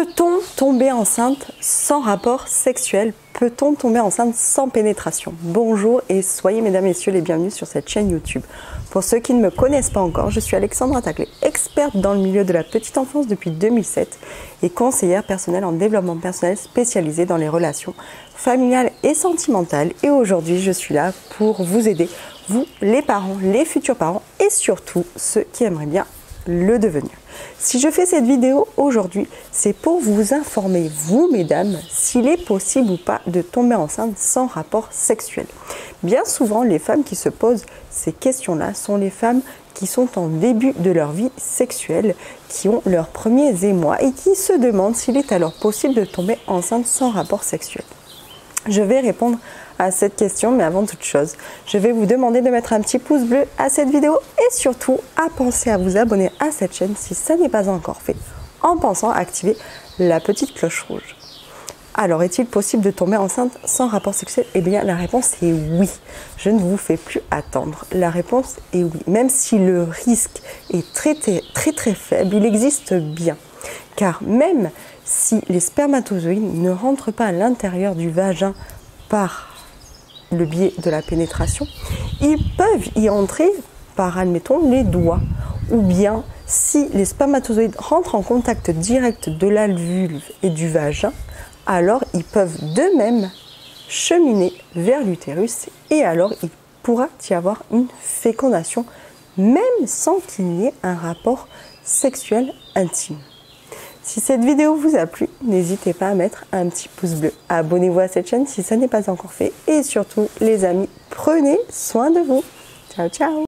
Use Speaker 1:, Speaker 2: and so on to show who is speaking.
Speaker 1: Peut-on tomber enceinte sans rapport sexuel? Peut-on tomber enceinte sans pénétration? Bonjour et soyez mesdames et messieurs les bienvenus sur cette chaîne YouTube. Pour ceux qui ne me connaissent pas encore, je suis Alexandra Taclé, experte dans le milieu de la petite enfance depuis 2007 et conseillère personnelle en développement personnel spécialisée dans les relations familiales et sentimentales. Et aujourd'hui, je suis là pour vous aider, vous les parents, les futurs parents et surtout ceux qui aimeraient bien le devenir. Si je fais cette vidéo aujourd'hui, c'est pour vous informer, vous mesdames, s'il est possible ou pas de tomber enceinte sans rapport sexuel. Bien souvent, les femmes qui se posent ces questions-là sont les femmes qui sont en début de leur vie sexuelle, qui ont leurs premiers émois et qui se demandent s'il est alors possible de tomber enceinte sans rapport sexuel. Je vais répondre à cette question, mais avant toute chose, je vais vous demander de mettre un petit pouce bleu à cette vidéo et surtout à penser à vous abonner à cette chaîne si ça n'est pas encore fait, en pensant à activer la petite cloche rouge. Alors, est-il possible de tomber enceinte sans rapport sexuel? Eh bien, la réponse est oui. Je ne vous fais plus attendre. La réponse est oui. Même si le risque est très faible, il existe bien. Car même si les spermatozoïdes ne rentrent pas à l'intérieur du vagin par le biais de la pénétration, ils peuvent y entrer par, admettons, les doigts. Ou bien, si les spermatozoïdes rentrent en contact direct de la vulve et du vagin, alors ils peuvent d'eux-mêmes cheminer vers l'utérus et alors il pourra y avoir une fécondation, même sans qu'il y ait un rapport sexuel intime. Si cette vidéo vous a plu, n'hésitez pas à mettre un petit pouce bleu. Abonnez-vous à cette chaîne si ça n'est pas encore fait. Et surtout, les amis, prenez soin de vous. Ciao, ciao!